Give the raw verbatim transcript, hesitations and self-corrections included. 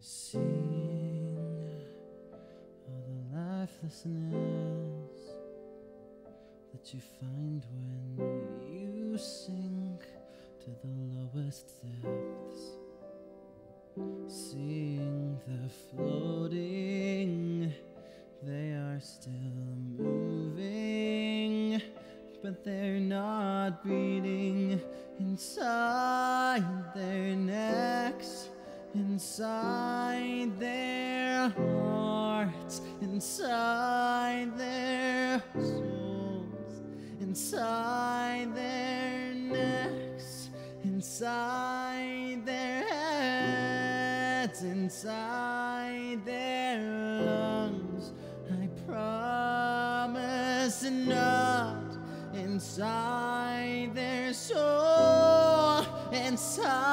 Seeing all the lifelessness that you find when you sink to the lowest depths. Seeing the floating, they are still moving, but they're not beating inside their necks, inside their hearts, inside their souls, inside their necks, inside their heads, inside their lungs. I promise not inside their soul, inside